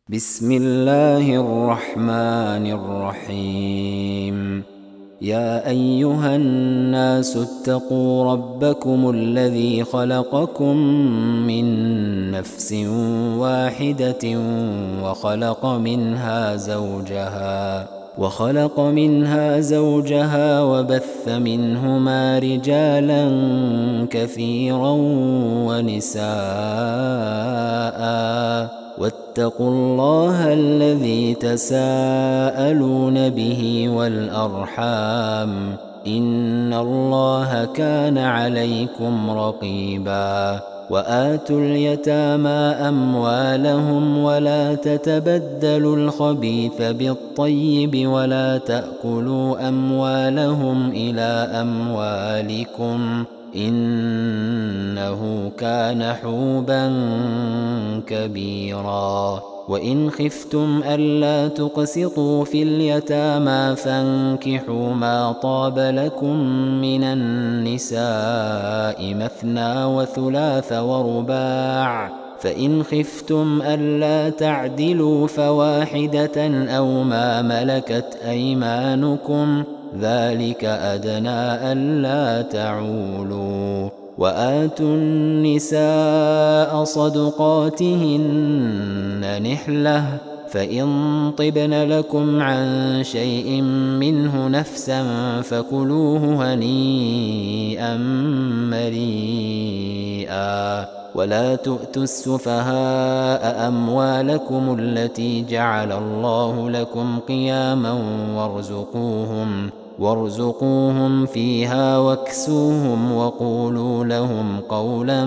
بسم الله الرحمن الرحيم. يا أيها الناس اتقوا ربكم الذي خلقكم من نفس واحدة وخلق منها زوجها وبث منهما رجالا كثيرا ونساء، واتقوا الله الذي تساءلون به والأرحام، إن الله كان عليكم رقيبا. وآتوا اليتامى أموالهم ولا تتبدلوا الخبيث بالطيب ولا تأكلوا أموالهم إلى أموالكم إنه كان حوبا كبيرا. وإن خفتم ألا تقسطوا في اليتامى فانكحوا ما طاب لكم من النساء مثنى وثلاث ورباع، فإن خفتم ألا تعدلوا فواحدة أو ما ملكت أيمانكم ذلك أدنى ألا تعولوا. وآتوا النساء صدقاتهن نحلة، فإن طبن لكم عن شيء منه نفسا فكلوه هنيئا مريئا. ولا تؤتوا السفهاء أموالكم التي جعل الله لكم قياما وارزقوهم فيها واكسوهم وقولوا لهم قولا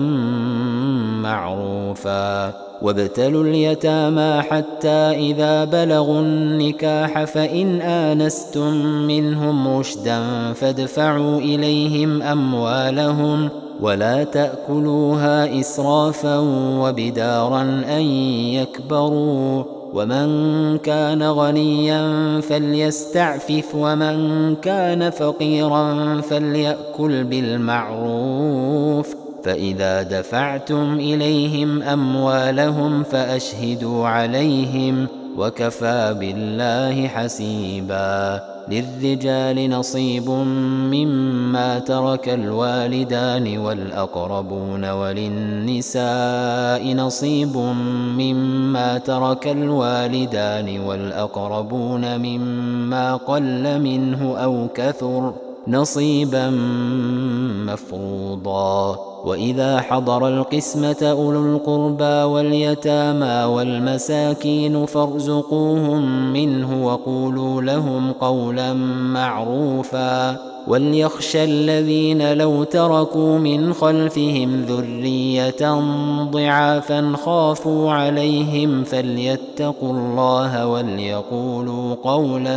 معروفا. وابتلوا اليتامى حتى إذا بلغوا النكاح فإن آنستم منهم رشدا فادفعوا إليهم أموالهم ولا تأكلوها إسرافا وبدارا أن يكبروا. ومن كان غنيا فليستعفف ومن كان فقيرا فليأكل بالمعروف. فإذا دفعتم إليهم أموالهم فأشهدوا عليهم وكفى بالله حسيبا. للرجال نصيب مما ترك الوالدان والأقربون وللنساء نصيب مما ترك الوالدان والأقربون مما قل منه أو كثر نصيبا مفروضا. وإذا حضر القسمة أولو القربى واليتامى والمساكين فارزقوهم منه وقولوا لهم قولا معروفا. وليخشى الذين لو تركوا من خلفهم ذرية ضعافا خافوا عليهم فليتقوا الله وليقولوا قولا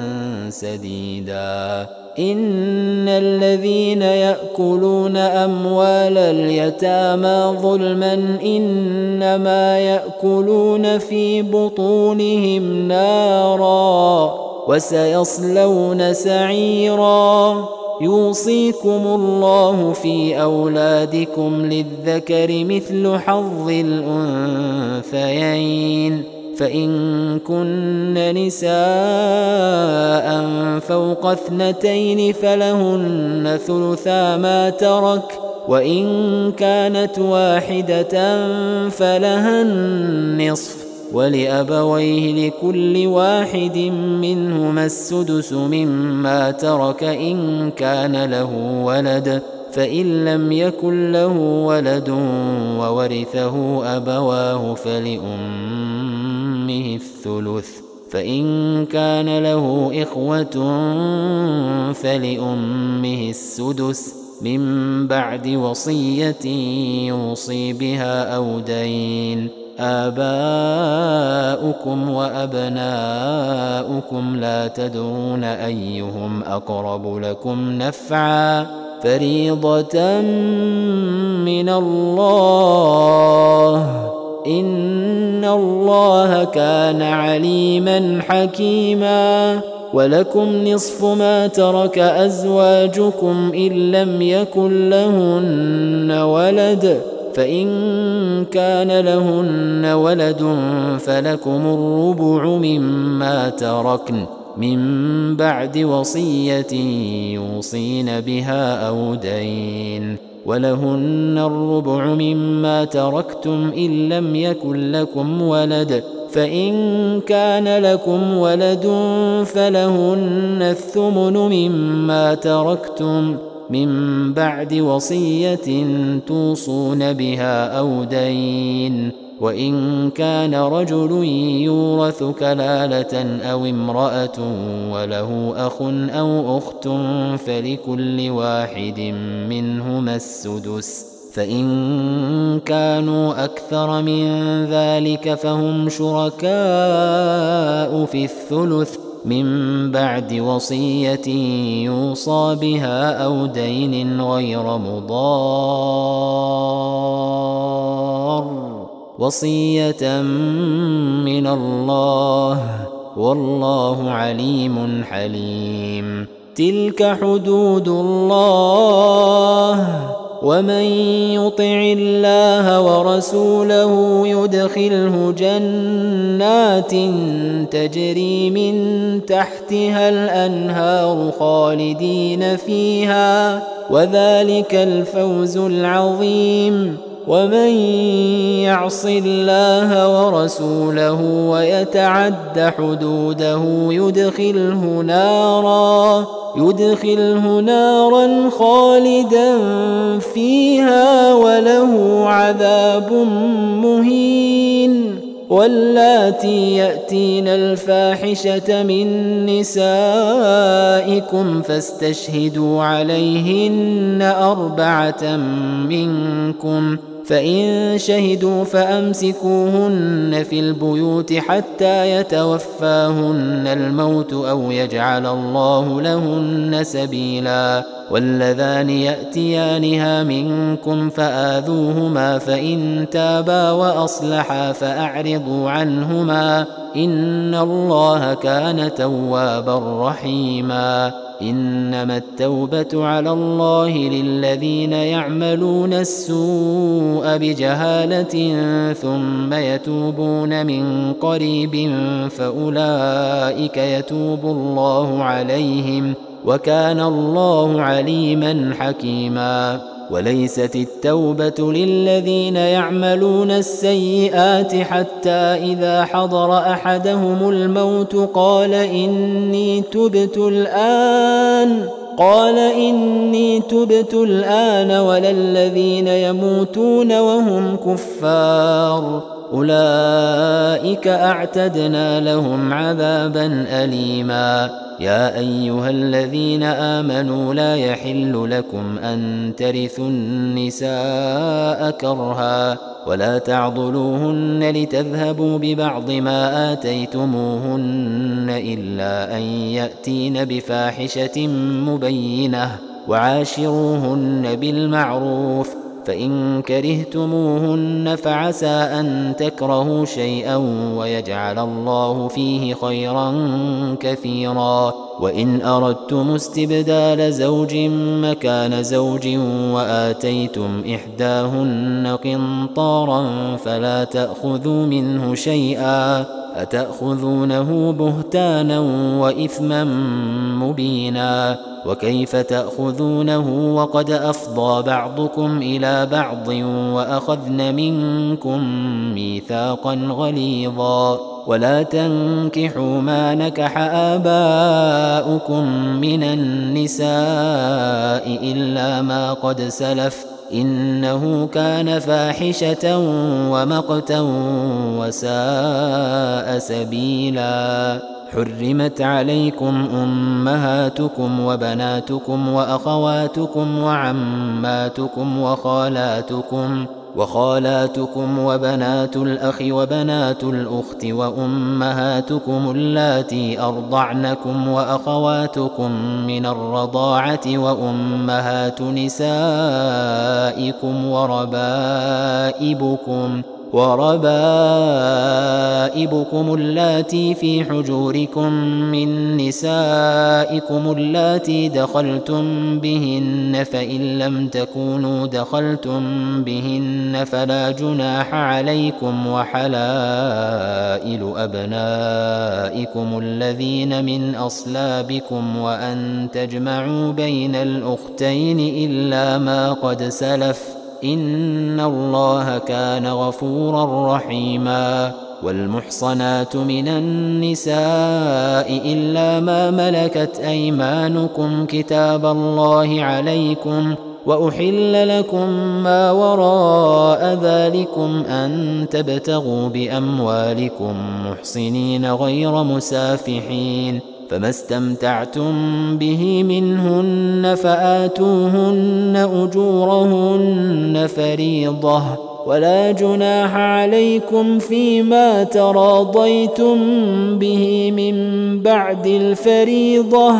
سديدا. إن الذين يأكلون أموال اليتامى ظلما إنما يأكلون في بطونهم نارا وسيصلون سعيرا. يوصيكم الله في أولادكم للذكر مثل حظ الأنثيين، فإن كن نساء فوق 2 فلهن ثلثا ما ترك، وإن كانت واحدة فلها النصف، ولأبويه لكل واحد منهما السدس مما ترك إن كان له ولد، فإن لم يكن له ولد وورثه أبواه فلأمه الثلث، فإن كان له إخوة فلأمه السدس من بعد وصية يوصي بها أو دين. آباؤكم وأبناؤكم لا تدرون أيهم أقرب لكم نفعا فريضة من الله إن الله كان عليما حكيما. ولكم نصف ما ترك أزواجكم إن لم يكن لهن ولد فإن كان لهن ولد فلكم الربع مما تركن من بعد وصية يوصين بها أو دين، ولهن الربع مما تركتم إن لم يكن لكم ولد، فإن كان لكم ولد فلهن الثمن مما تركتم من بعد وصية توصون بها أو دين، وإن كان رجل يورث كلالة أو امرأة وله أخ أو أخت فلكل واحد منهما السدس، فإن كانوا أكثر من ذلك فهم شركاء في الثلث من بعد وصية يوصى بها أو دين غير مضار، وصية من الله والله عليم حليم. تلك حدود الله، ومن يطع الله ورسوله يدخله جنات تجري من تحتها الأنهار خالدين فيها، وذلك الفوز العظيم. ومن يعص الله ورسوله ويتعد حدوده يدخله نارا خالدا فيها وله عذاب مهين. واللاتي يأتين الفاحشة من نسائكم فاستشهدوا عليهن 4 منكم، فإن شهدوا فأمسكوهن في البيوت حتى يتوفاهن الموت أو يجعل الله لهن سبيلا. واللذان يأتيانها منكم فآذوهما، فإن تابا وأصلحا فأعرضوا عنهما، إن الله كان توابا رحيما. إنما التوبة على الله للذين يعملون السوء بجهالة ثم يتوبون من قريب فأولئك يتوب الله عليهم، وكان الله عليما حكيما. وليست التوبة للذين يعملون السيئات حتى إذا حضر أحدهم الموت قال إني تبت الآن ولا الذين يموتون وهم كفار، أولئك أعتدنا لهم عذابا أليما. يا أيها الذين آمنوا لا يحل لكم أن ترثوا النساء كرها، ولا تعضلوهن لتذهبوا ببعض ما آتيتموهن إلا أن يأتين بفاحشة مبينة، وعاشروهن بالمعروف، فإن كرهتموهن فعسى أن تكرهوا شيئا ويجعل الله فيه خيرا كثيرا. وإن أردتم استبدال زوج مكان زوج وآتيتم إحداهن قنطارا فلا تأخذوا منه شيئا، أتأخذونه بهتانا وإثما مبينا. وكيف تأخذونه وقد أفضى بعضكم إلى بعض وأخذن منكم ميثاقا غليظا. ولا تنكحوا ما نكح آباؤكم من النساء إلا ما قد سلف، إنه كان فاحشة ومقتا وساء سبيلا. حرمت عليكم أمهاتكم وبناتكم وأخواتكم وعماتكم وخالاتكم وبنات الأخ وبنات الأخت وأمهاتكم اللاتي أرضعنكم وأخواتكم من الرضاعة وأمهات نسائكم وربائبكم اللاتي في حجوركم من نسائكم اللاتي دخلتم بهن فإن لم تكونوا دخلتم بهن فلا جناح عليكم وحلائل أبنائكم الذين من أصلابكم وأن تجمعوا بين الأختين إلا ما قد سلف إن الله كان غفورا رحيما. والمحصنات من النساء إلا ما ملكت أيمانكم كتاب الله عليكم وأحل لكم ما وراء ذلكم أن تبتغوا بأموالكم محصنين غير مسافحين فما استمتعتم به منهن فآتوهن أجورهن فريضة ولا جناح عليكم فيما تراضيتم به من بعد الفريضة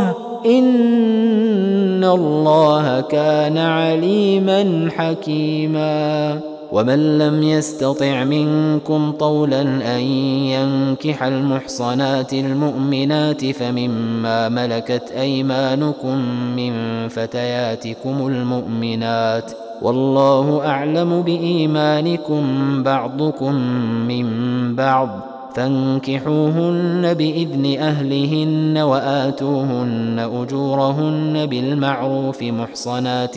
إن الله كان عليما حكيما. ومن لم يستطع منكم طولا أن ينكح المحصنات المؤمنات فمما ملكت أيمانكم من فتياتكم المؤمنات والله أعلم بإيمانكم بعضكم من بعض فانكحوهن بإذن أهلهن وآتوهن أجورهن بالمعروف محصنات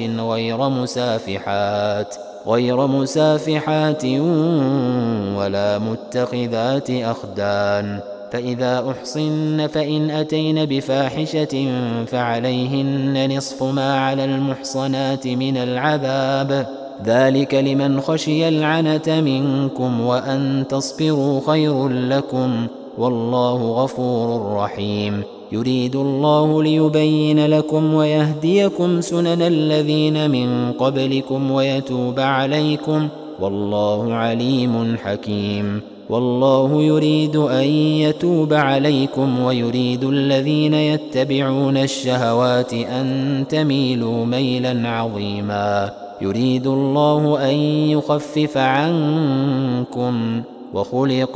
غير مسافحات ولا متخذات أخدان فإذا أحصن فإن أتين بفاحشة فعليهن نصف ما على المحصنات من العذاب ذلك لمن خشي العنة منكم وأن تصبروا خير لكم والله غفور رحيم. يريد الله ليبين لكم ويهديكم سنن الذين من قبلكم ويتوب عليكم والله عليم حكيم. والله يريد أن يتوب عليكم ويريد الذين يتبعون الشهوات أن تميلوا ميلا عظيما. يريد الله أن يخفف عنكم وخلق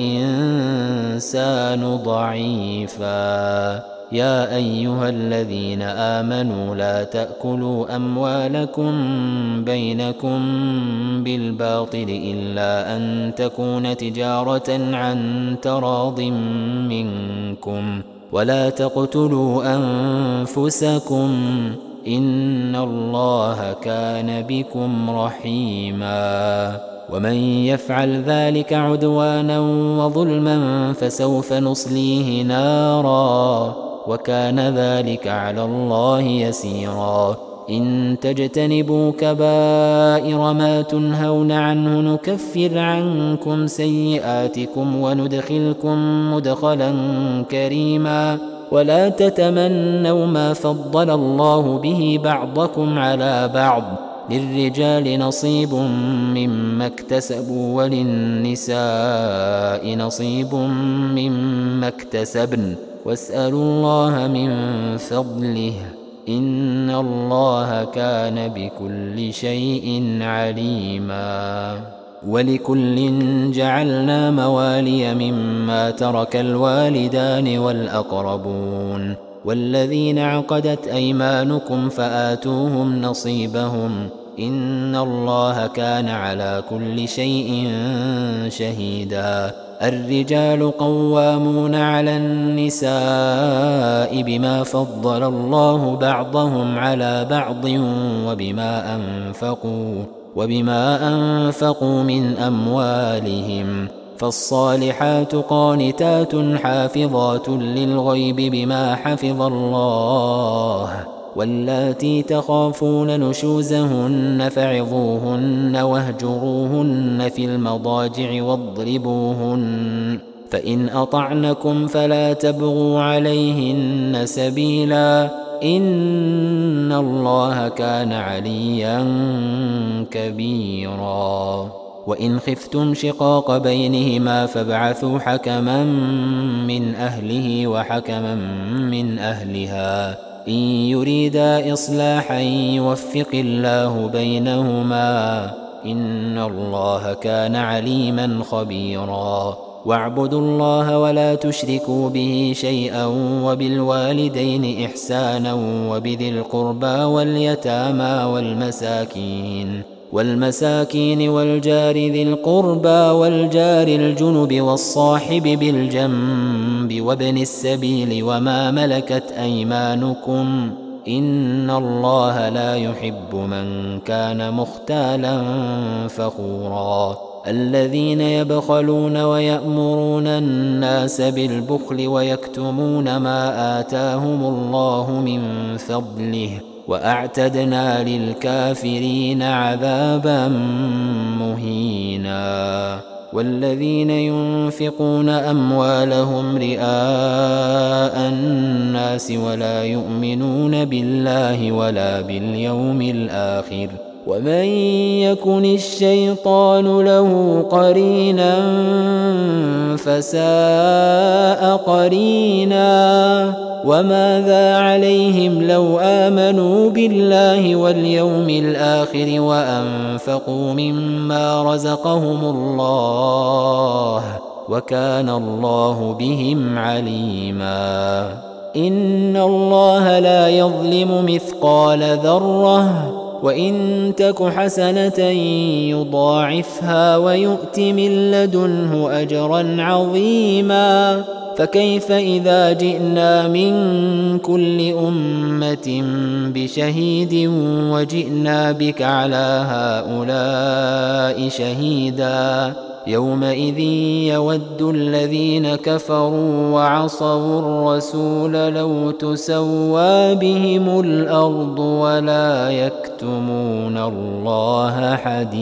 الإنسان ضعيفا. يا أيها الذين آمنوا لا تأكلوا أموالكم بينكم بالباطل إلا أن تكون تجارة عن تراض منكم ولا تقتلوا أنفسكم إن الله كان بكم رحيما. ومن يفعل ذلك عدوانا وظلما فسوف نصليه نارا وكان ذلك على الله يسيرا. إن تجتنبوا كبائر ما تنهون عنه نكفر عنكم سيئاتكم وندخلكم مدخلا كريما. ولا تتمنوا ما فضل الله به بعضكم على بعض للرجال نصيب مما اكتسبوا وللنساء نصيب مما اكتسبن واسألوا الله من فضله إن الله كان بكل شيء عليما. ولكل جعلنا موالي مما ترك الوالدان والأقربون والذين عقدت أيمانكم فآتوهم نصيبهم إن الله كان على كل شيء شهيدا. الرجال قوامون على النساء بما فضل الله بعضهم على بعض وبما أنفقوا من أموالهم فالصالحات قانتات حافظات للغيب بما حفظ الله واللاتي تخافون نشوزهن فعظوهن واهجروهن في المضاجع واضربوهن فإن أطعنكم فلا تبغوا عليهن سبيلا إن الله كان عليا كبيرا. وإن خفتم شقاق بينهما فابعثوا حكما من أهله وحكما من أهلها إن يريدا إصلاحا يوفق الله بينهما إن الله كان عليما خبيرا واعبدوا الله ولا تشركوا به شيئا وبالوالدين إحسانا وبذي القربى واليتامى والمساكين والجار ذي القربى والجار الجنب والصاحب بالجنب وابن السبيل وما ملكت أيمانكم إن الله لا يحب من كان مختالا فخورا الذين يبخلون ويأمرون الناس بالبخل ويكتمون ما آتاهم الله من فضله وأعتدنا للكافرين عذابا مهينا والذين ينفقون أموالهم رئاء الناس ولا يؤمنون بالله ولا باليوم الآخر ومن يكن الشيطان له قرينا فساء قرينا وماذا عليهم لو آمنوا بالله واليوم الآخر وأنفقوا مما رزقهم الله وكان الله بهم عليما إن الله لا يظلم مثقال ذرة وإن تك حسنة يضاعفها ويؤت من لدنه أجرا عظيما فكيف إذا جئنا من كل أمة بشهيد وجئنا بك على هؤلاء شهيدا يومئذ يود الذين كفروا وعصوا الرسول لو تسوى بهم الأرض ولا يكتمون الله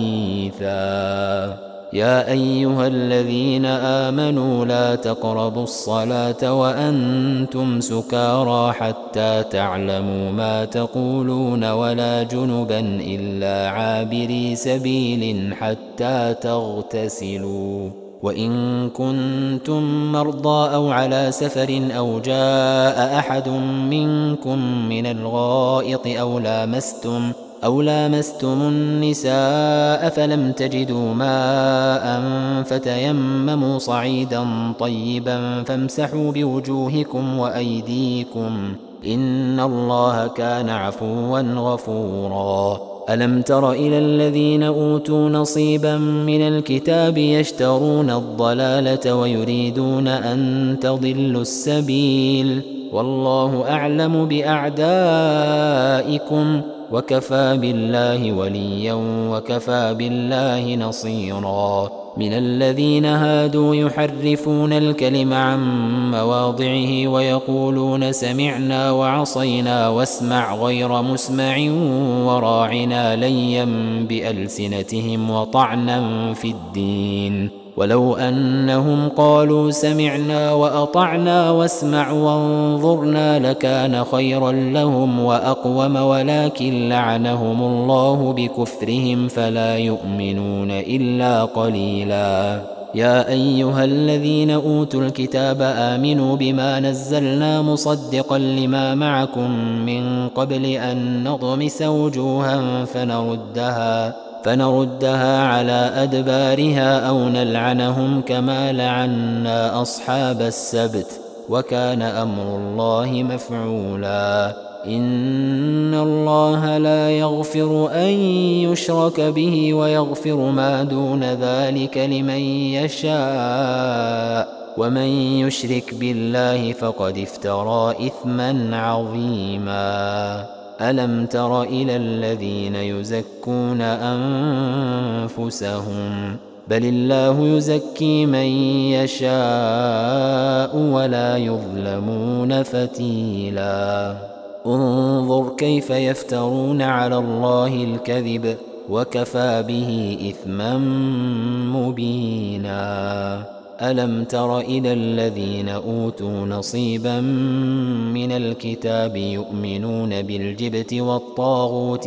حديثا يا أيها الذين آمنوا لا تقربوا الصلاة وأنتم سكارى حتى تعلموا ما تقولون ولا جنبا إلا عابري سبيل حتى تغتسلوا وإن كنتم مرضى أو على سفر أو جاء أحد منكم من الغائط أو لامستم النساء فلم تجدوا ماء فتيمموا صعيدا طيبا فامسحوا بوجوهكم وأيديكم إن الله كان عفوا غفورا ألم تر إلى الذين أوتوا نصيبا من الكتاب يشترون الضلالة ويريدون أن تضلوا السبيل والله أعلم بأعدائكم وكفى بالله وليا وكفى بالله نصيرا من الذين هادوا يحرفون الكلم عن مواضعه ويقولون سمعنا وعصينا واسمع غير مسمع وراعنا ليا بألسنتهم وطعنا في الدين ولو أنهم قالوا سمعنا وأطعنا واسمع وانظرنا لكان خيرا لهم وأقوم ولكن لعنهم الله بكفرهم فلا يؤمنون إلا قليلا يا أيها الذين أوتوا الكتاب آمنوا بما نزلنا مصدقا لما معكم من قبل أن نطمس وجوها فنردها على أدبارها أو نلعنهم كما لعنا أصحاب السبت وكان أمر الله مفعولا إن الله لا يغفر أن يشرك به ويغفر ما دون ذلك لمن يشاء ومن يشرك بالله فقد افترى إثما عظيما ألم تر إلى الذين يزكون أنفسهم بل الله يزكي من يشاء ولا يظلمون فتيلا انظر كيف يفترون على الله الكذب وكفى به إثما مبينا ألم تر إلى الذين أوتوا نصيبا من الكتاب يؤمنون بالجبت والطاغوت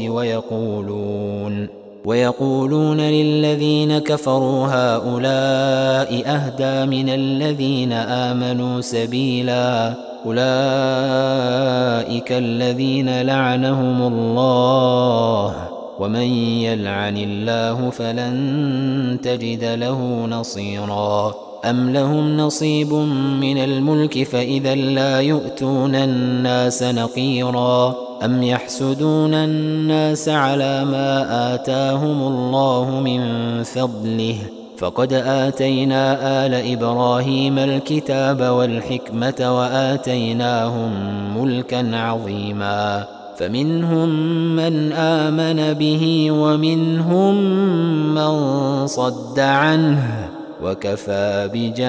ويقولون للذين كفروا هؤلاء أهدى من الذين آمنوا سبيلا أولئك الذين لعنهم الله ومن يلعن الله فلن تجد له نصيرا أم لهم نصيب من الملك فإذا لا يؤتون الناس نقيرا أم يحسدون الناس على ما آتاهم الله من فضله فقد آتينا آل إبراهيم الكتاب والحكمة وآتيناهم ملكا عظيما فمنهم من آمن به ومنهم من صد عنه وكفى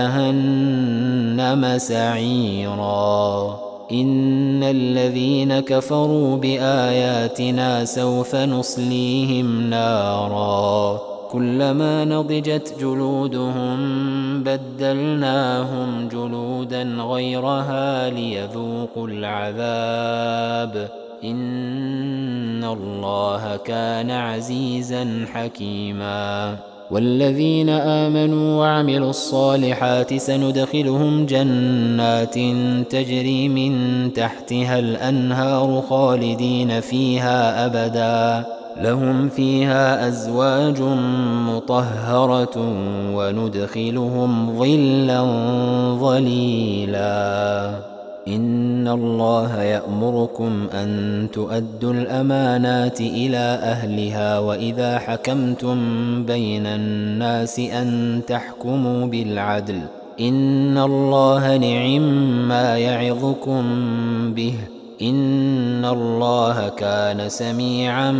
بجهنم سعيرا إن الذين كفروا بآياتنا سوف نصليهم نارا كلما نضجت جلودهم بدلناهم جلودا غيرها ليذوقوا العذاب إن الله كان عزيزا حكيما والذين آمنوا وعملوا الصالحات سندخلهم جنات تجري من تحتها الأنهار خالدين فيها أبدا لهم فيها أزواج مطهرة وندخلهم ظلا ظليلا إن الله يأمركم أن تؤدوا الأمانات إلى أهلها وإذا حكمتم بين الناس أن تحكموا بالعدل إن الله نعم ما يعظكم به إن الله كان سميعا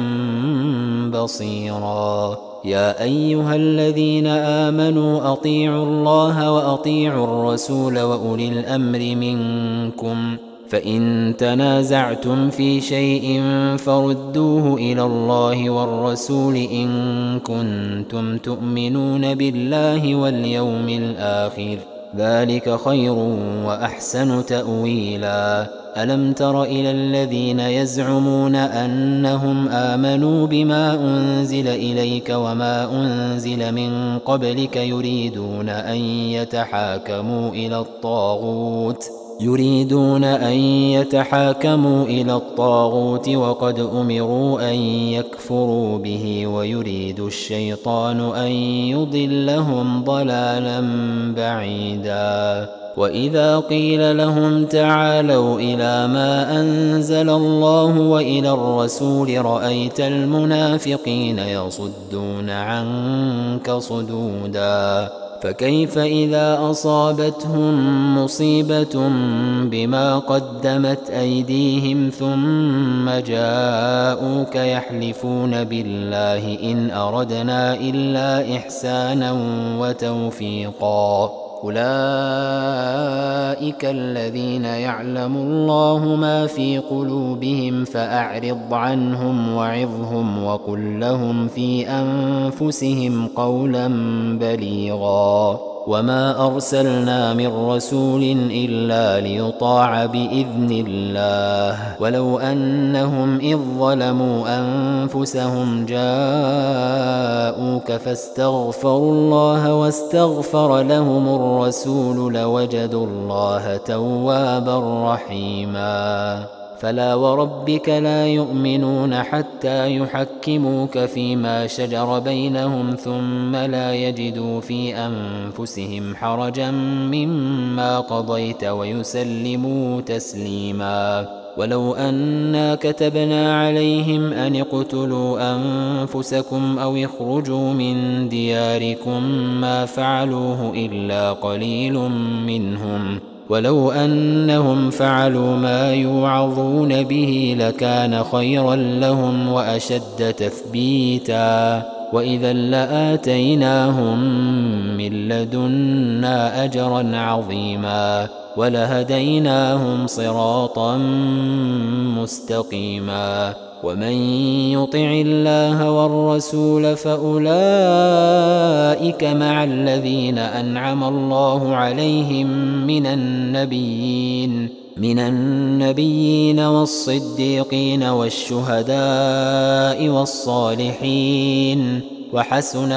بصيرا يا أيها الذين آمنوا أطيعوا الله وأطيعوا الرسول وأولي الأمر منكم فإن تنازعتم في شيء فردوه إلى الله والرسول إن كنتم تؤمنون بالله واليوم الآخر ذلك خير وأحسن تأويلا ألم تر إلى الذين يزعمون أنهم آمنوا بما أنزل إليك وما أنزل من قبلك يريدون أن يتحاكموا إلى الطاغوت وقد أمروا أن يكفروا به ويريد الشيطان أن يضلهم ضلالا بعيدا وإذا قيل لهم تعالوا إلى ما أنزل الله وإلى الرسول رأيت المنافقين يصدون عنك صدودا فكيف إذا أصابتهم مصيبة بما قدمت أيديهم ثم جاءوك يحلفون بالله إن أردنا إلا إحسانا وتوفيقا أولئك الذين يعلم الله ما في قلوبهم فأعرض عنهم وعظهم وقل لهم في أنفسهم قولا بليغا وما أرسلنا من رسول إلا ليطاع بإذن الله ولو أنهم إذ ظلموا أنفسهم جاءوك فاستغفروا الله واستغفر لهم الرسول لوجدوا الله توابا رحيما فلا وربك لا يؤمنون حتى يحكموك فيما شجر بينهم ثم لا يجدوا في أنفسهم حرجا مما قضيت ويسلموا تسليما ولو أنا كتبنا عليهم أن اقتلوا أنفسكم أو اخرجوا من دياركم ما فعلوه إلا قليل منهم ولو أنهم فعلوا ما يوعظون به لكان خيرا لهم وأشد تثبيتا وإذا لآتيناهم من لدنا أجرا عظيما ولهديناهم صراطا مستقيما ومن يطع الله والرسول فأولئك مع الذين أنعم الله عليهم من النبيين والصديقين والشهداء والصالحين وحسن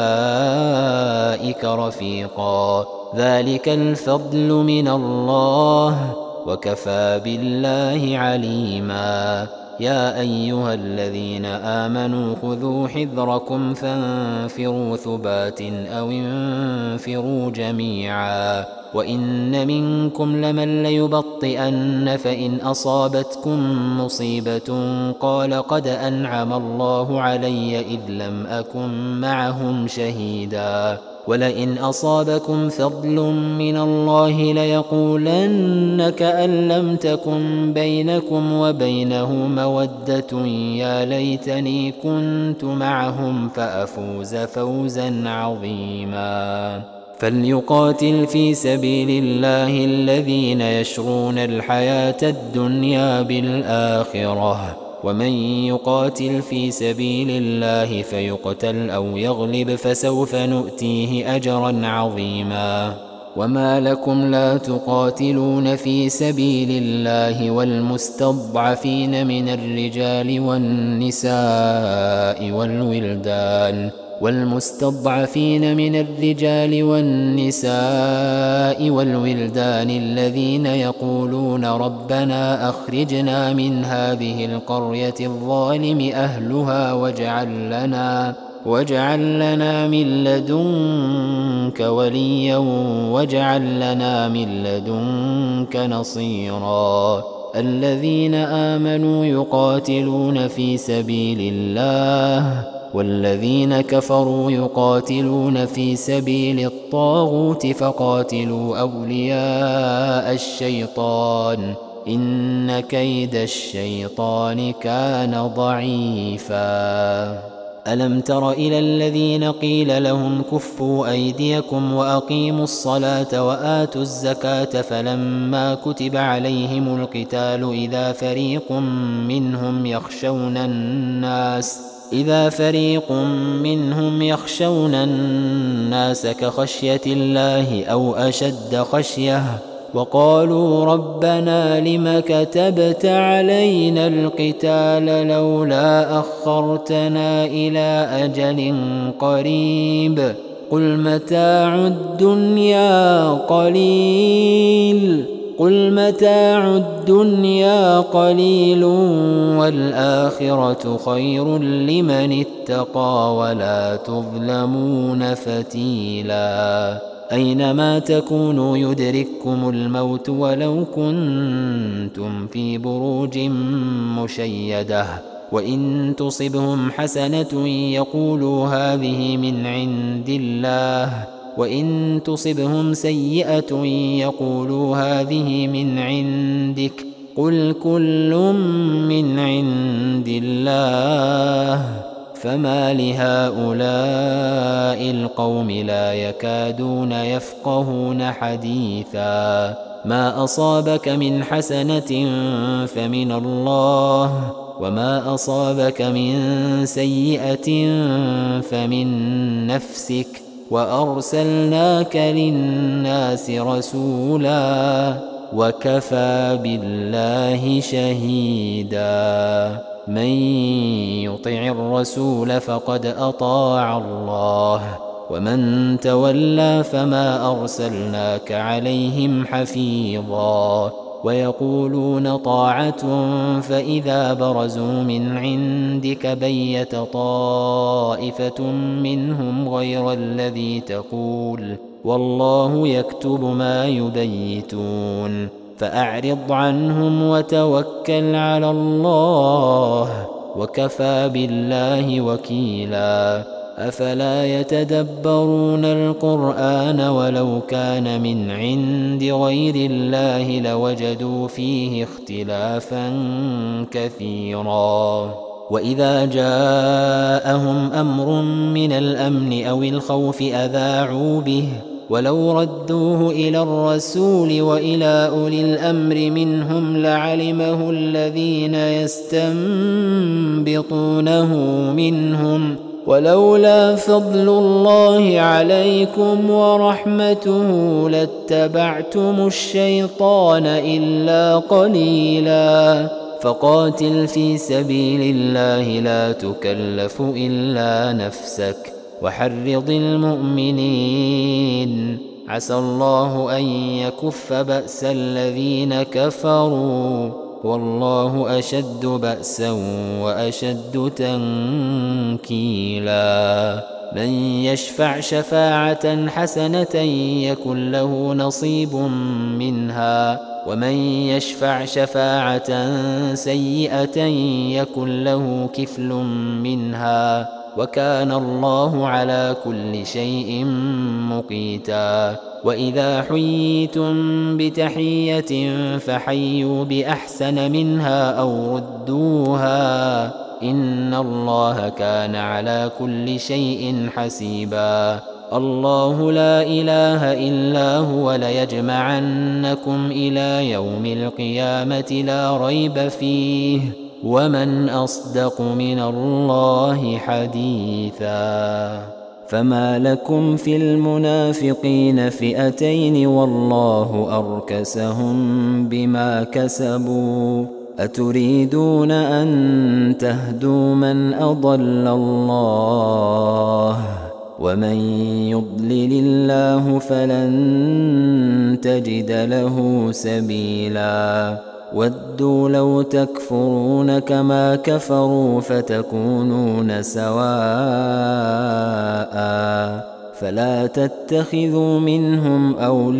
أولئك رفيقا ذلك الفضل من الله وكفى بالله عليما يا أيها الذين آمنوا خذوا حذركم فانفروا ثبات أو انفروا جميعا وإن منكم لمن ليبطئن فإن أصابتكم مصيبة قال قد أنعم الله علي إذ لم أكن معهم شهيدا ولئن أصابكم فضل من الله ليقولن كأن لم تكن بينكم وبينه مودة يا ليتني كنت معهم فأفوز فوزا عظيما فليقاتل في سبيل الله الذين يشرون الحياة الدنيا بالآخرة ومن يقاتل في سبيل الله فيقتل أو يغلب فسوف نؤتيه أجرا عظيما وما لكم لا تقاتلون في سبيل الله والمستضعفين من الرجال والنساء الذين يقولون ربنا أخرجنا من هذه القرية الظالم أهلها واجعل لنا من لدنك وليا واجعل لنا من لدنك نصيرا الذين آمنوا يقاتلون في سبيل الله والذين كفروا يقاتلون في سبيل الطاغوت فقاتلوا أولياء الشيطان إن كيد الشيطان كان ضعيفا ألم تر إلى الذين قيل لهم كفوا أيديكم وأقيموا الصلاة وآتوا الزكاة فلما كتب عليهم القتال إذا فريق منهم يخشون الناس كخشية الله أو أشد خشية وقالوا ربنا لم كتبت علينا القتال لولا أخرتنا إلى أجل قريب قل متاع الدنيا قليل والآخرة خير لمن اتقى ولا تظلمون فتيلا أينما تكونوا يدرككم الموت ولو كنتم في بروج مشيدة وإن تصبهم حسنة يقولوا هذه من عند الله وإن تصبهم سيئة يقولوا هذه من عندك قل كل من عند الله فما لهؤلاء القوم لا يكادون يفقهون حديثا ما أصابك من حسنة فمن الله وما أصابك من سيئة فمن نفسك وأرسلناك للناس رسولا وكفى بالله شهيدا من يطع الرسول فقد أطاع الله ومن تولى فما أرسلناك عليهم حفيظا ويقولون طاعة فإذا برزوا من عندك بيت طائفة منهم غير الذي تقول والله يكتب ما يبيتون فأعرض عنهم وتوكل على الله وكفى بالله وكيلا أفلا يتدبرون القرآن ولو كان من عند غير الله لوجدوا فيه اختلافا كثيرا وإذا جاءهم أمر من الأمن أو الخوف أذاعوا به ولو ردوه إلى الرسول وإلى أولي الأمر منهم لعلمه الذين يستنبطونه منهم ولولا فضل الله عليكم ورحمته لاتبعتم الشيطان إلا قليلا فقاتل في سبيل الله لا تكلف إلا نفسك وحرض المؤمنين عسى الله أن يكف بأس الذين كفروا والله أشد بأسا وأشد تنكيلا من يشفع شفاعة حسنة يكن له نصيب منها ومن يشفع شفاعة سيئة يكن له كفل منها وكان الله على كل شيء مقيتا وإذا حييتم بتحية فحيوا بأحسن منها أو ردوها إن الله كان على كل شيء حسيبا الله لا إله إلا هو ليجمعنكم إلى يوم القيامة لا ريب فيه ومن أصدق من الله حديثا فما لكم في المنافقين فئتين والله أركسهم بما كسبوا أتريدون أن تهدوا من أضل الله ومن يضلل الله فلن تجد له سبيلا ودوا لو تكفرون كما كفروا فتكونون سواء فلا تتخذوا منهم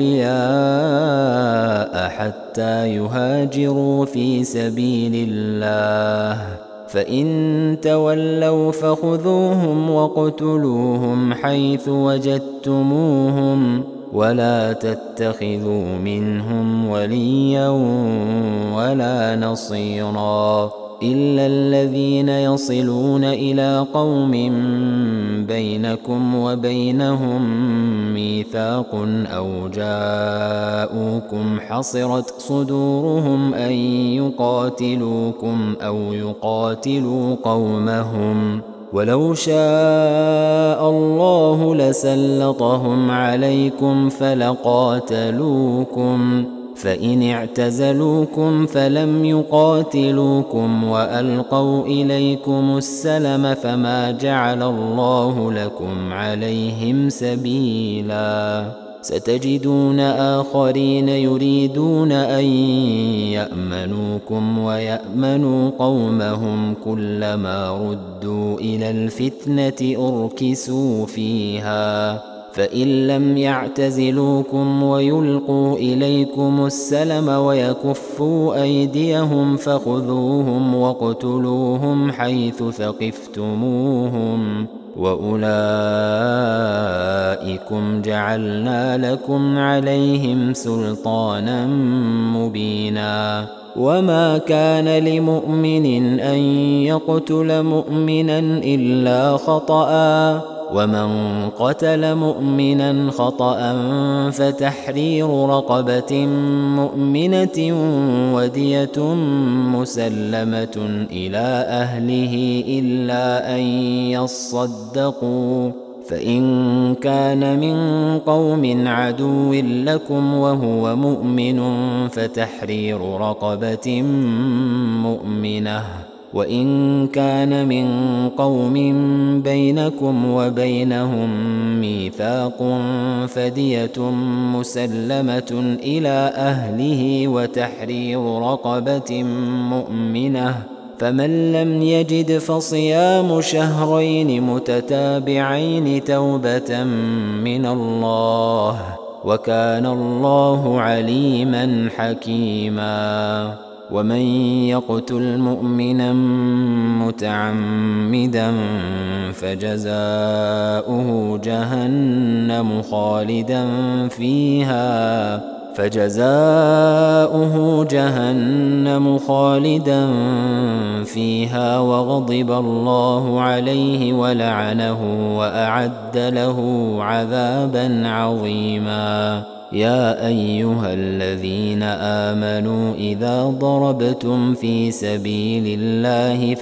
أولياء حتى يهاجروا في سبيل الله فإن تولوا فخذوهم واقتلوهم حيث وجدتموهم ولا تتخذوا منهم وليا ولا نصيرا إلا الذين يصلون إلى قوم بينكم وبينهم ميثاق أو جاءوكم حصرت صدورهم أن يقاتلوكم أو يقاتلوا قومهم ولو شاء الله لسلطهم عليكم فلقاتلوكم فإن اعتزلوكم فلم يقاتلوكم وألقوا إليكم السلم فما جعل الله لكم عليهم سبيلا ستجدون آخرين يريدون أن يأمنوكم ويأمنوا قومهم كلما ردوا إلى الفتنة أركسوا فيها فإن لم يعتزلوكم ويلقوا إليكم السلم ويكفوا أيديهم فخذوهم واقتلوهم حيث ثقفتموهم وأولئكم جعلنا لكم عليهم سلطانا مبينا وما كان لمؤمن أن يقتل مؤمنا إلا خطأ ومن قتل مؤمنا خطأ فتحرير رقبة مؤمنة ودية مسلمة إلى أهله إلا أن يصدقوا فإن كان من قوم عدو لكم وهو مؤمن فتحرير رقبة مؤمنة وإن كان من قوم بينكم وبينهم ميثاق فدية مسلمة إلى أهله وتحرير رقبة مؤمنة فمن لم يجد فصيام شهرين متتابعين توبة من الله وكان الله عليما حكيما ومن يقتل مؤمنا متعمدا فجزاؤه جهنم خالدا فيها وغضب الله عليه ولعنه وأعد له عذابا عظيما يا أيها الذين آمنوا إذا ضربتم في سبيل الله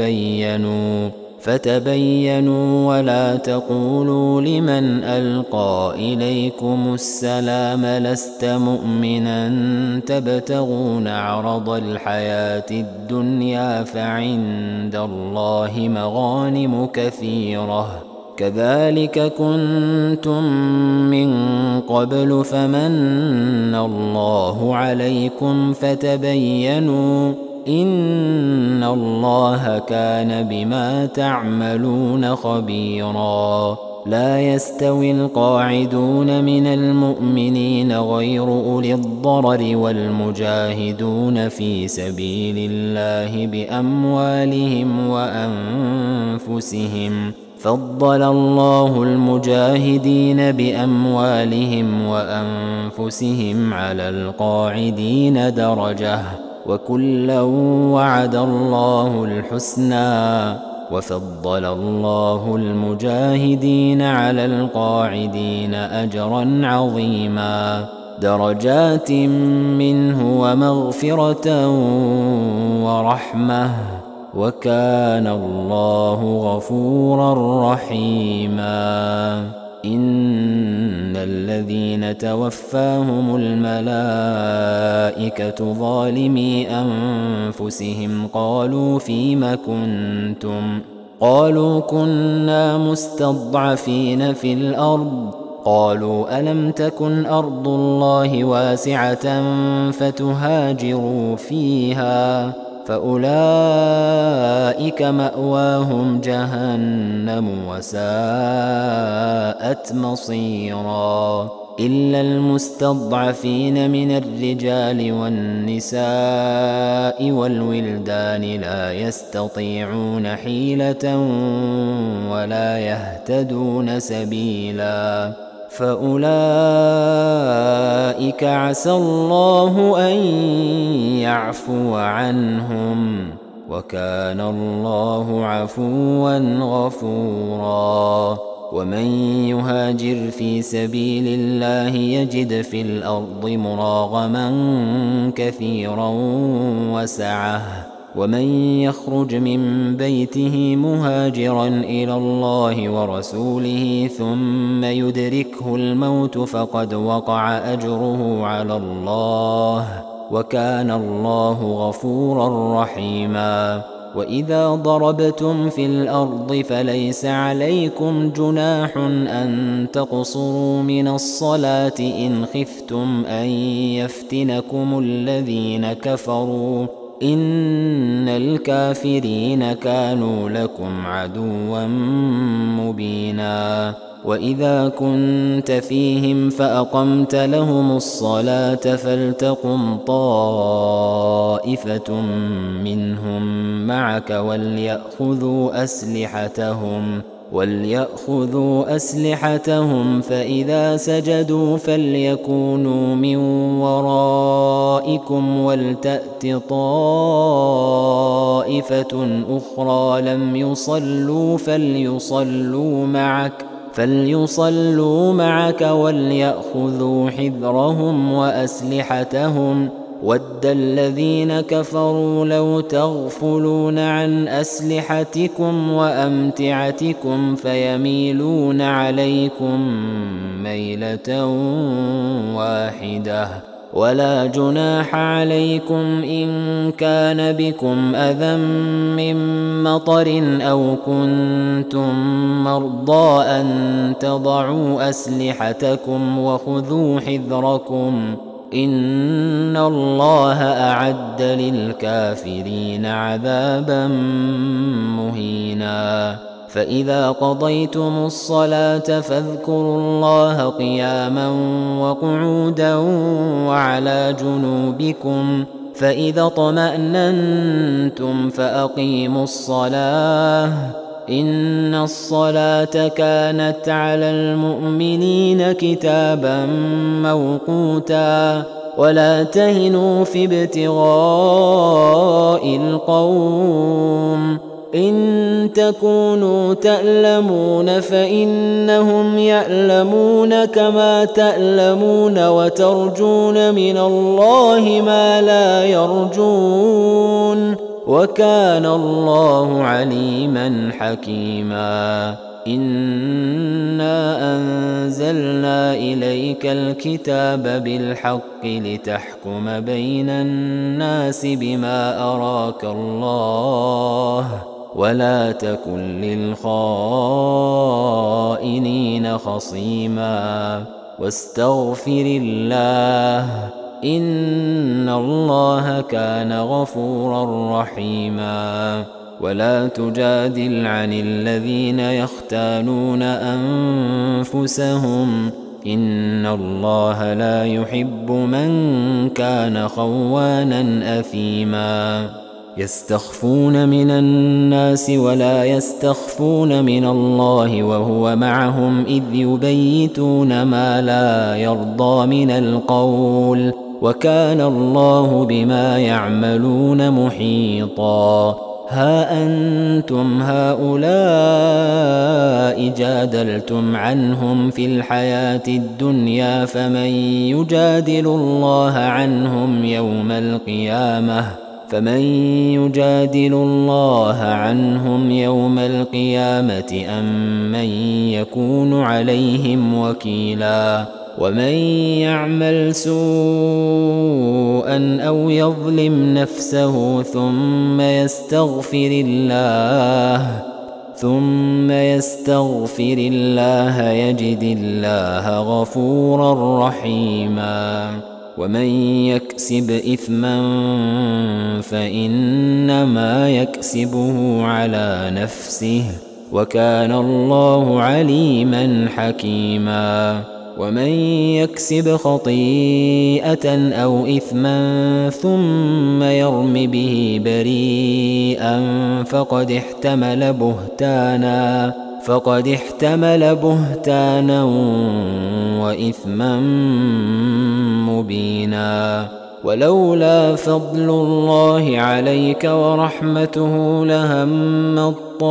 فتبينوا ولا تقولوا لمن ألقى إليكم السلام لست مؤمنا تبتغون عرض الحياة الدنيا فعند الله مغانم كثيرة كذلك كنتم من قبل فمن الله عليكم فتبينوا إن الله كان بما تعملون خبيرا. لا يستوي القاعدون من المؤمنين غير أولي الضرر والمجاهدون في سبيل الله بأموالهم وأنفسهم. فضل الله المجاهدين بأموالهم وأنفسهم على القاعدين درجة وكلا وعد الله الحسنى. وفضل الله المجاهدين على القاعدين أجرا عظيما درجات منه ومغفرة ورحمة وكان الله غفورا رحيما. إن الذين توفاهم الملائكة ظالمي أنفسهم قالوا فيم كنتم قالوا كنا مستضعفين في الأرض قالوا ألم تكن أرض الله واسعة فتهاجروا فيها فأولئك مأواهم جهنم وساءت مصيرا. إلا المستضعفين من الرجال والنساء والولدان لا يستطيعون حيلة ولا يهتدون سبيلا فأولئك عسى الله أن يعفو عنهم وكان الله عفوا غفورا. ومن يهاجر في سبيل الله يجد في الأرض مراغما كثيرا وسعة ومن يخرج من بيته مهاجرا إلى الله ورسوله ثم يدركه الموت فقد وقع أجره على الله وكان الله غفورا رحيما. وإذا ضربتم في الأرض فليس عليكم جناح أن تقصروا من الصلاة إن خفتم أن يفتنكم الذين كفروا إن الكافرين كانوا لكم عدوا مبينا. وإذا كنت فيهم فأقمت لهم الصلاة فلتقم طائفة منهم معك وليأخذوا أسلحتهم فإذا سجدوا فليكونوا من ورائكم ولتأت طائفة أخرى لم يصلوا فليصلوا معك وليأخذوا حذرهم وأسلحتهم. ود الذين كفروا لو تغفلون عن أسلحتكم وأمتعتكم فيميلون عليكم ميلة واحدة. ولا جناح عليكم إن كان بكم أذى من مطر أو كنتم مرضى أن تضعوا أسلحتكم وخذوا حذركم إن الله أعد للكافرين عذابا مهينا. فإذا قضيتم الصلاة فاذكروا الله قياما وقعودا وعلى جنوبكم فإذا اطمأننتم فأقيموا الصلاة إن الصلاة كانت على المؤمنين كتابا موقوتا. ولا تهنوا في ابتغاء القوم إن تكونوا تألمون فإنهم يألمون كما تألمون وترجون من الله ما لا يرجون وكان الله عليما حكيما. إنا أنزلنا إليك الكتاب بالحق لتحكم بين الناس بما أراك الله ولا تكن للخائنين خصيما. واستغفر الله إن الله كان غفورا رحيما. ولا تجادل عن الذين يختانون أنفسهم إن الله لا يحب من كان خوانا أثيما. يستخفون من الناس ولا يستخفون من الله وهو معهم إذ يبيتون ما لا يرضى من القول وكان الله بما يعملون محيطا. ها أنتم هؤلاء جادلتم عنهم في الحياة الدنيا فمن يجادل الله عنهم يوم القيامة أم من يكون عليهم وكيلا. ومن يعمل سوءا أو يظلم نفسه ثم يستغفر الله يجد الله غفورا رحيما. ومن يكسب إثما فإنما يكسبه على نفسه وكان الله عليما حكيما. ومن يكسب خطيئة أو إثما ثم يرم به بريئا فقد احتمل بهتانا وإثما مبينا. ولولا فضل الله عليك ورحمته لهم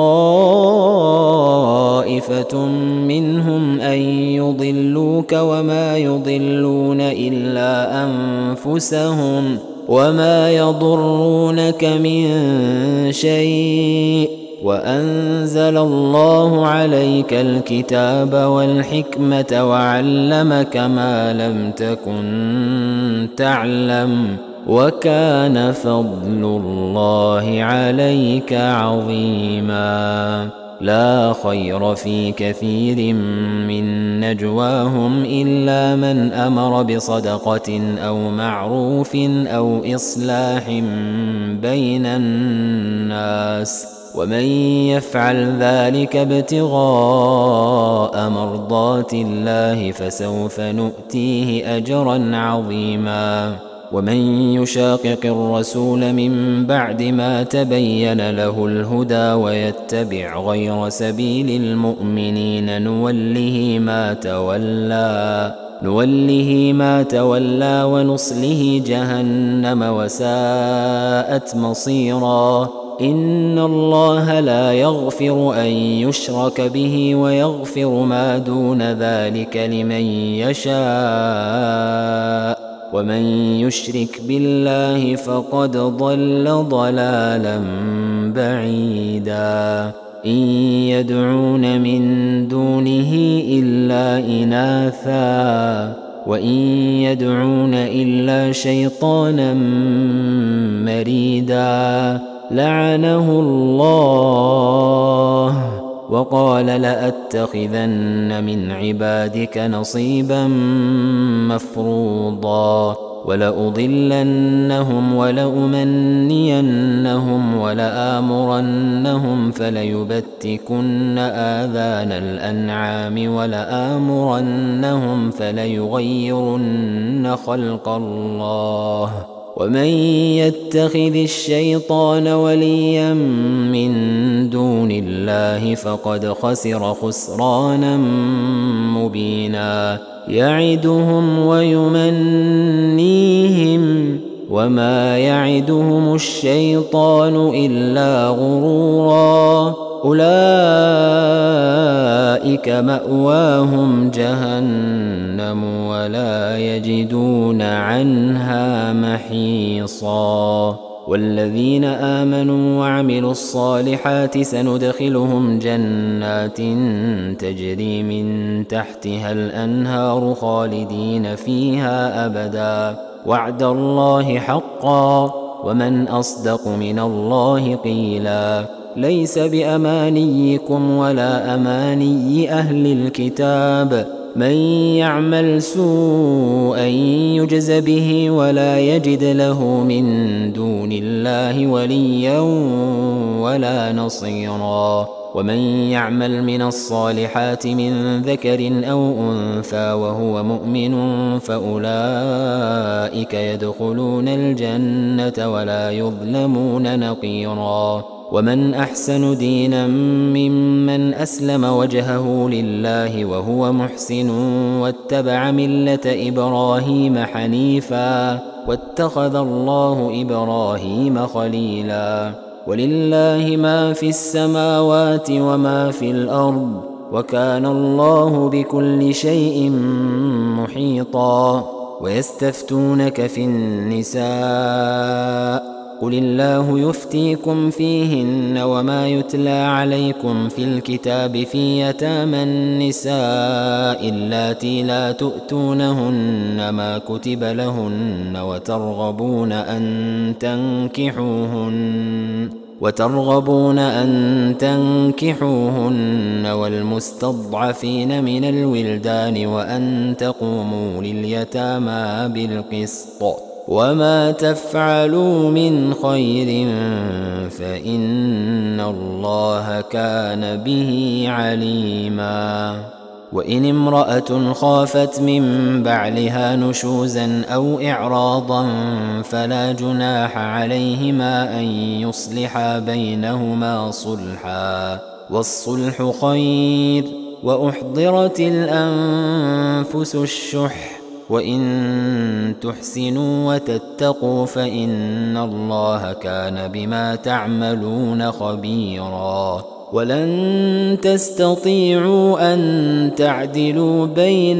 طائفة منهم أن يضلوك وما يضلون إلا أنفسهم وما يضرونك من شيء وأنزل الله عليك الكتاب والحكمة وعلمك ما لم تكن تعلم وكان فضل الله عليك عظيما. لا خير في كثير من نجواهم إلا من أمر بصدقة أو معروف أو إصلاح بين الناس ومن يفعل ذلك ابتغاء مرضات الله فسوف نؤتيه أجرا عظيما. ومن يشاقق الرسول من بعد ما تبين له الهدى ويتبع غير سبيل المؤمنين نوله ما تولى ونصله جهنم وساءت مصيرا. إن الله لا يغفر أن يشرك به ويغفر ما دون ذلك لمن يشاء ومن يشرك بالله فقد ضل ضلالا بعيدا. إن يدعون من دونه إلا إناثا وإن يدعون إلا شيطانا مريدا لعنه الله وقال لأتخذن من عبادك نصيبا مفروضا ولأضلنهم ولأمنينهم ولآمرنهم فليبتكن آذان الأنعام ولآمرنهم فليغيرن خلق الله ومن يتخذ الشيطان وليا من دون الله فقد خسر خسرانا مبينا. يعدهم ويمنيهم وما يعدهم الشيطان إلا غرورا. أولئك مأواهم جهنم ولا يجدون عنها محيصا. والذين آمنوا وعملوا الصالحات سندخلهم جنات تجري من تحتها الأنهار خالدين فيها أبدا وعد الله حقا ومن أصدق من الله قيلا. ليس بأمانيكم ولا أماني أهل الكتاب من يعمل سوءا يجز به ولا يجد له من دون الله وليا ولا نصيرا ومن يعمل من الصالحات من ذكر أو أنثى وهو مؤمن فأولئك يدخلون الجنة ولا يظلمون نقيرا ومن أحسن دينا ممن أسلم وجهه لله وهو محسن واتبع ملة إبراهيم حنيفا واتخذ الله إبراهيم خليلا ولله ما في السماوات وما في الأرض وكان الله بكل شيء محيطا ويستفتونك في النساء قل الله يفتيكم فيهن وما يتلى عليكم في الكتاب في يتامى النساء اللاتي لا تؤتونهن ما كتب لهن وترغبون أن تنكحوهن والمستضعفين من الولدان وأن تقوموا لليتامى بالقسط وما تفعلوا من خير فإن الله كان به عليما وإن امرأة خافت من بعلها نشوزا أو إعراضا فلا جناح عليهما أن يصلحا بينهما صلحا والصلح خير وأحضرت الأنفس الشح وإن تحسنوا وتتقوا فإن الله كان بما تعملون خبيرا ولن تستطيعوا أن تعدلوا بين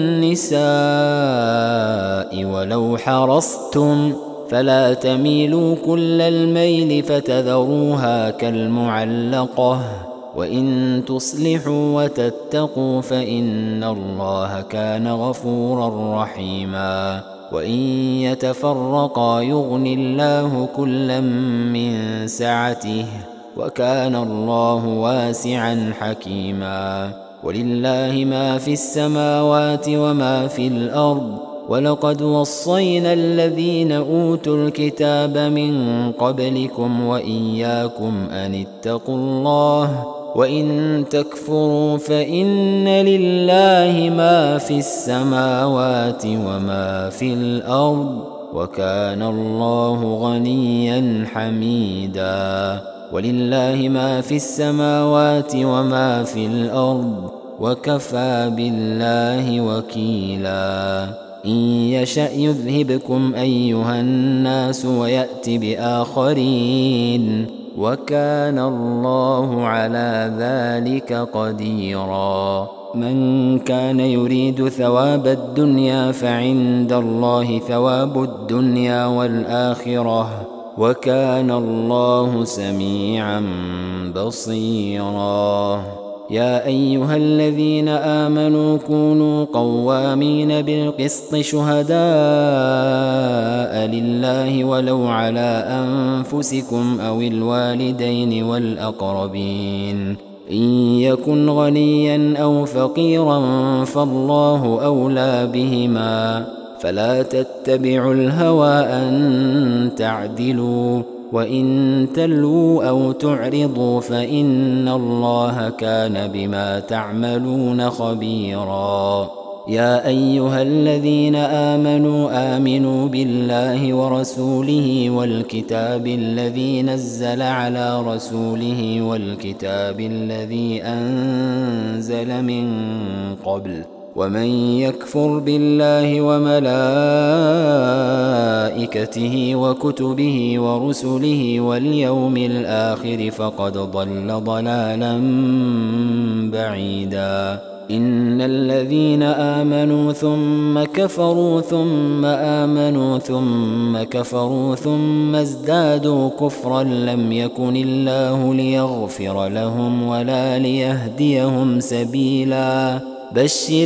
النساء ولو حرصتم فلا تميلوا كل الميل فتذروها كالمعلقة وإن تصلحوا وتتقوا فإن الله كان غفورا رحيما وإن يتفرقا يغن الله كلا من سعته وكان الله واسعا حكيما ولله ما في السماوات وما في الأرض ولقد وصينا الذين أوتوا الكتاب من قبلكم وإياكم أن اتقوا الله وإن تكفروا فإن لله ما في السماوات وما في الأرض وكان الله غنيا حميدا ولله ما في السماوات وما في الأرض وكفى بالله وكيلا إن يشأ يذهبكم أيها الناس ويأت بآخرين وكان الله على ذلك قديرا من كان يريد ثواب الدنيا فعند الله ثواب الدنيا والآخرة وكان الله سميعا بصيرا يا أيها الذين آمنوا كونوا قوامين بالقسط شهداء لله ولو على أنفسكم أو الوالدين والأقربين إن يكن غنيا أو فقيرا فالله أولى بهما فلا تتبعوا الهوى أن تعدلوا وإن تلووا أو تعرضوا فإن الله كان بما تعملون خبيرا يا أيها الذين آمنوا بالله ورسوله والكتاب الذي نزل على رسوله والكتاب الذي أنزل من قبل ومن يكفر بالله وملائكته وكتبه ورسله واليوم الآخر فقد ضل ضلالا بعيدا إن الذين آمنوا ثم كفروا ثم آمنوا ثم كفروا ثم ازدادوا كفرا لم يكن الله ليغفر لهم ولا ليهديهم سبيلا بشر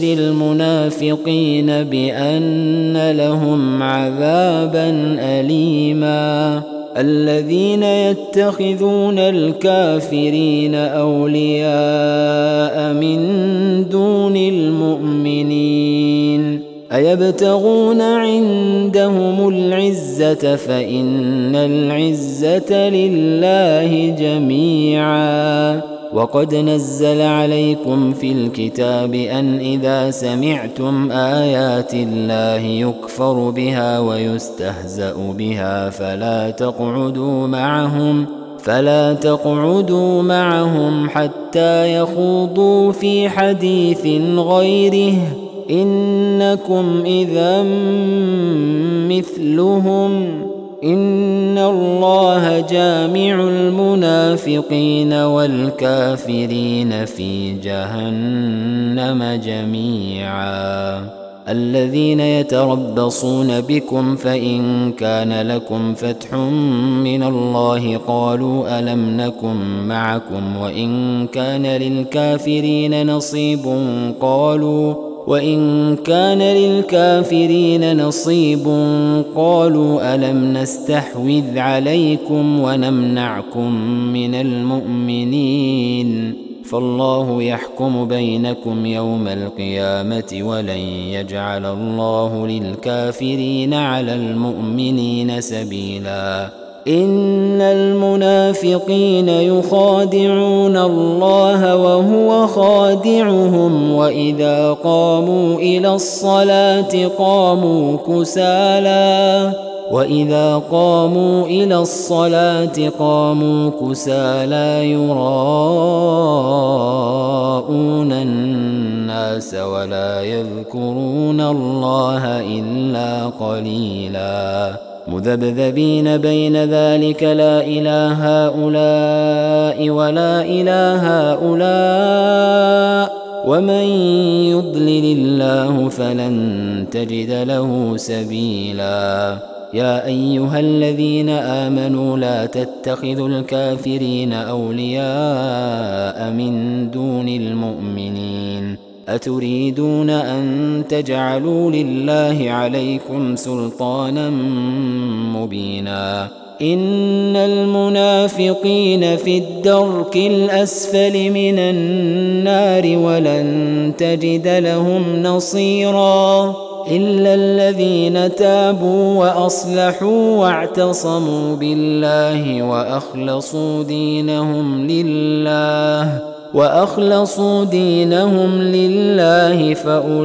المنافقين بأن لهم عذابا أليما الذين يتخذون الكافرين أولياء من دون المؤمنين أيبتغون عندهم العزة فإن العزة لله جميعا وقد نزل عليكم في الكتاب أن إذا سمعتم آيات الله يكفر بها ويستهزأ بها فلا تقعدوا معهم حتى يخوضوا في حديث غيره إنكم إذا مثلهم إن الله جامع المنافقين والكافرين في جهنم جميعا الذين يتربصون بكم فإن كان لكم فتح من الله قالوا ألم نكن معكم وإن كان للكافرين نصيب قالوا ألم نستحوذ عليكم ونمنعكم من المؤمنين فالله يحكم بينكم يوم القيامة ولن يجعل الله للكافرين على المؤمنين سبيلا إن المنافقين يخادعون الله وهو خادعهم وإذا قاموا إلى الصلاة قاموا كسالى يراءون الناس ولا يذكرون الله إلا قليلا مذبذبين بين ذلك لا إله هؤلاء ولا إله هؤلاء ومن يضلل الله فلن تجد له سبيلا يا أيها الذين آمنوا لا تتخذوا الكافرين أولياء من دون المؤمنين أتريدون أن تجعلوا لله عليكم سلطانا مبينا إن المنافقين في الدرك الأسفل من النار ولن تجد لهم نصيرا إلا الذين تابوا وأصلحوا واعتصموا بالله وأخلصوا دينهم لله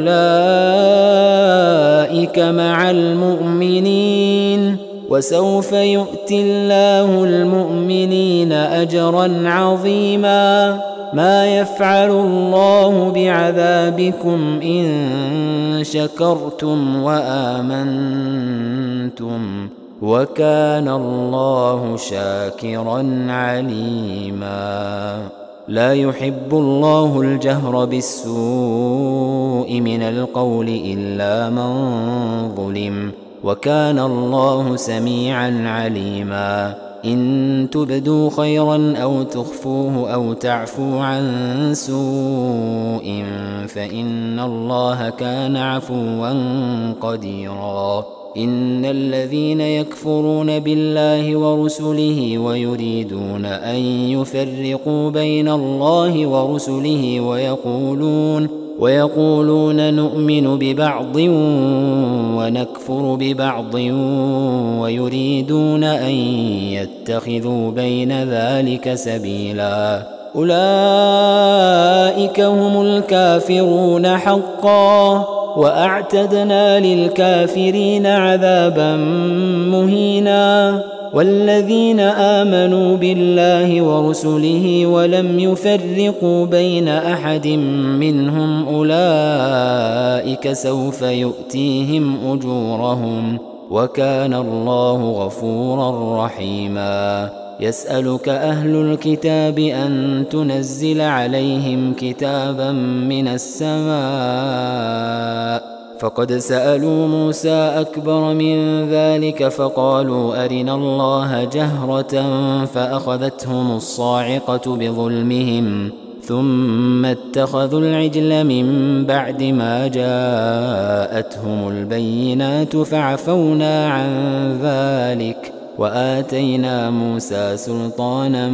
فأولئك مع المؤمنين وسوف يؤتي الله المؤمنين أجرا عظيما ما يفعل الله بعذابكم إن شكرتم وآمنتم وكان الله شاكرا عليما لا يحب الله الجهر بالسوء من القول إلا من ظلم وكان الله سميعا عليما إن تبدوا خيرا أو تخفوه أو تعفوا عن سوء فإن الله كان عفوا قديرا إن الذين يكفرون بالله ورسله ويريدون أن يفرقوا بين الله ورسله ويقولون نؤمن ببعض ونكفر ببعض ويريدون أن يتخذوا بين ذلك سبيلا أولئك هم الكافرون حقا وأعتدنا للكافرين عذابا مهينا والذين آمنوا بالله ورسله ولم يفرقوا بين أحد منهم أولئك سوف يؤتيهم أجورهم وكان الله غفورا رحيما يسألك أهل الكتاب أن تنزل عليهم كتابا من السماء فقد سألوا موسى أكبر من ذلك فقالوا أرنا الله جهرة فأخذتهم الصاعقة بظلمهم ثم اتخذوا العجل من بعد ما جاءتهم البينات فعفونا عن ذلك وآتينا موسى سلطانا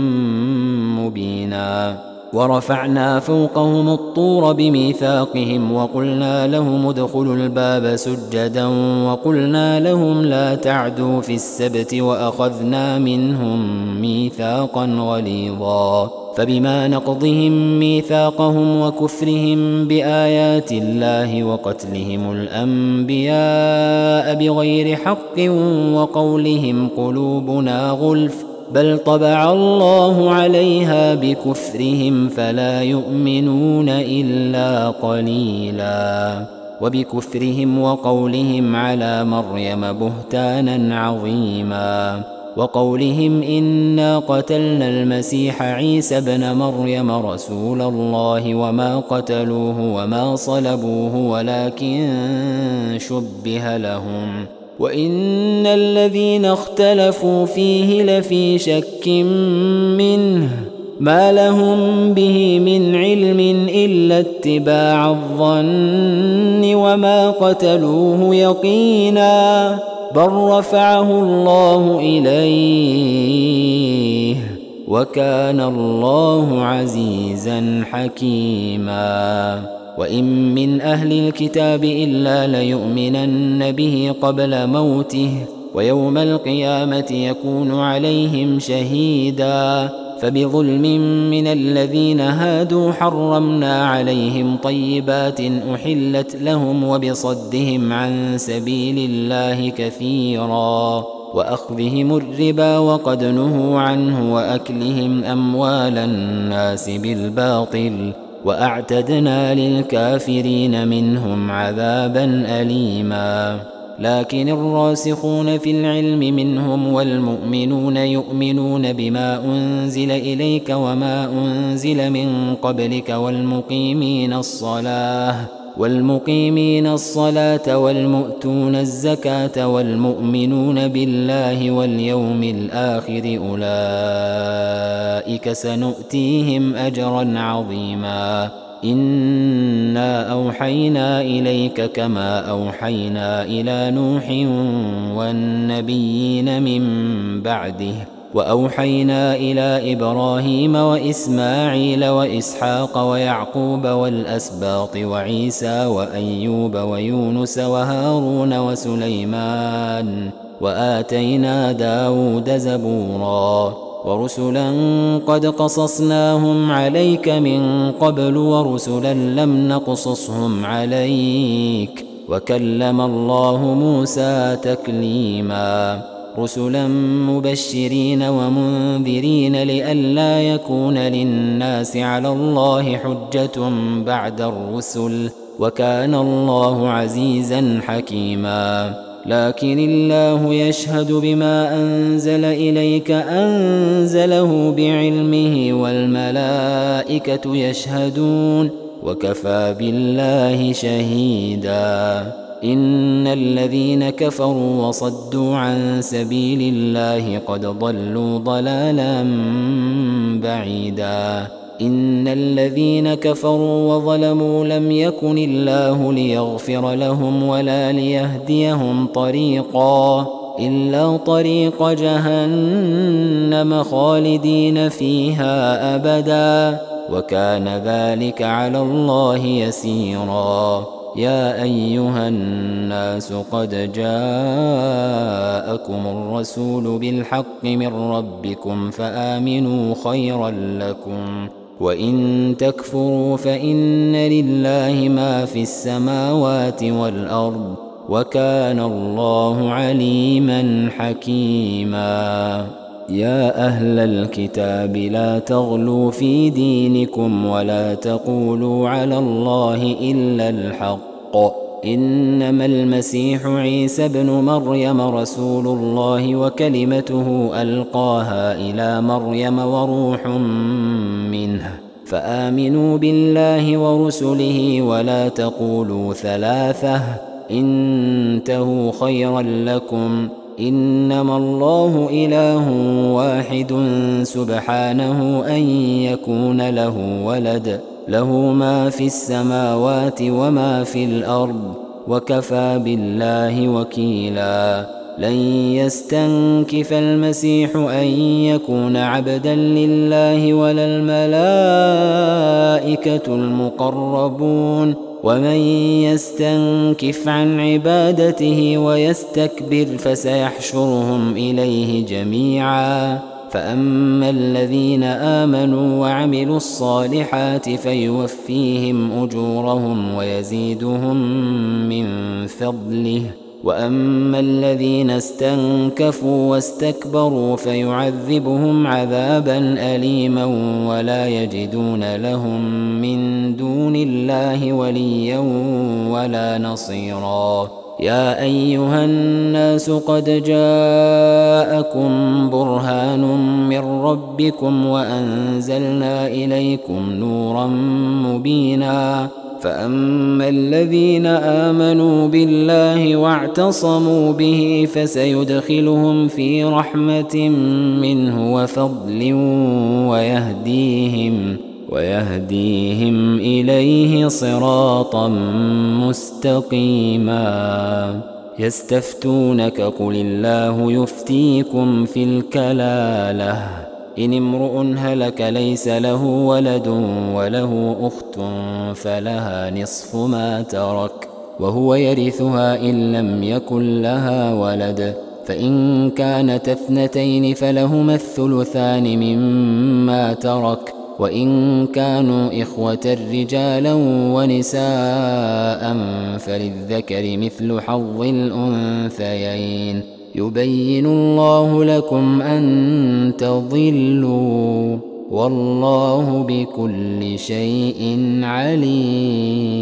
مبينا ورفعنا فوقهم الطور بميثاقهم وقلنا لهم ادخلوا الباب سجدا وقلنا لهم لا تعدوا في السبت وأخذنا منهم ميثاقا غليظا فبما نقضهم ميثاقهم وكفرهم بآيات الله وقتلهم الأنبياء بغير حق وقولهم قلوبنا غلف بل طبع الله عليها بكفرهم فلا يؤمنون إلا قليلا وبكفرهم وقولهم على مريم بهتانا عظيما وقولهم إنا قتلنا المسيح عيسى ابن مريم رسول الله وما قتلوه وما صلبوه ولكن شبه لهم وإن الذين اختلفوا فيه لفي شك منه ما لهم به من علم إلا اتباع الظن وما قتلوه يقينا بل رفعه الله إليه وكان الله عزيزا حكيما وإن من أهل الكتاب إلا ليؤمنن به قبل موته ويوم القيامة يكون عليهم شهيدا فبظلم من الذين هادوا حرمنا عليهم طيبات أحلت لهم وبصدهم عن سبيل الله كثيرا وأخذهم الربا وقد نهوا عنه وأكلهم أموال الناس بالباطل وأعتدنا للكافرين منهم عذابا أليما لكن الراسخون في العلم منهم والمؤمنون يؤمنون بما أنزل إليك وما أنزل من قبلك والمقيمين الصلاة والمؤتون الزكاة والمؤمنون بالله واليوم الآخر أولئك سنؤتيهم أجرا عظيما إنا أوحينا إليك كما أوحينا إلى نوح والنبيين من بعده وأوحينا إلى إبراهيم وإسماعيل وإسحاق ويعقوب والأسباط وعيسى وأيوب ويونس وهارون وسليمان وآتينا داود زبورا ورسلا قد قصصناهم عليك من قبل ورسلا لم نقصصهم عليك وكلم الله موسى تكليما رسلا مبشرين ومنذرين لئلا يكون للناس على الله حجة بعد الرسل وكان الله عزيزا حكيما لكن الله يشهد بما أنزل إليك أنزله بعلمه والملائكة يشهدون وكفى بالله شهيدا إن الذين كفروا وصدوا عن سبيل الله قد ضلوا ضلالا بعيدا إن الذين كفروا وظلموا لم يكن الله ليغفر لهم ولا ليهديهم طريقا إلا طريق جهنم خالدين فيها أبدا وكان ذلك على الله يسيرا يا أيها الناس قد جاءكم الرسول بالحق من ربكم فآمنوا خيرا لكم وإن تكفروا فإن لله ما في السماوات والأرض وكان الله عليما حكيما يا أهل الكتاب لا تغلوا في دينكم ولا تقولوا على الله إلا الحق إنما المسيح عيسى ابن مريم رسول الله وكلمته ألقاها إلى مريم وروح منه فآمنوا بالله ورسله ولا تقولوا ثلاثة انتهوا خيرا لكم إنما الله إله واحد سبحانه أن يكون له ولد له ما في السماوات وما في الأرض وكفى بالله وكيلا لن يستنكف المسيح أن يكون عبدا لله ولا الملائكة المقربون ومن يستنكف عن عبادته ويستكبر فسيحشرهم إليه جميعا فأما الذين آمنوا وعملوا الصالحات فيوفيهم أجورهم ويزيدهم من فضله وأما الذين استنكفوا واستكبروا فيعذبهم عذابا أليما ولا يجدون لهم من دون الله وليا ولا نصيرا يا أيها الناس قد جاءكم برهان من ربكم وأنزلنا إليكم نورا مبينا فأما الذين آمنوا بالله واعتصموا به فسيدخلهم في رحمة منه وفضل ويهديهم إليه صراطا مستقيما يستفتونك قل الله يفتيكم في الكلالة إن امرؤ هلك ليس له ولد وله أخت فلها نصف ما ترك وهو يرثها إن لم يكن لها ولد فإن كانت اثنتين فلهما الثلثان مما ترك وإن كانوا إخوة رجالا ونساء فللذكر مثل حظ الأنثيين يبين الله لكم أن تضلوا والله بكل شيء عليم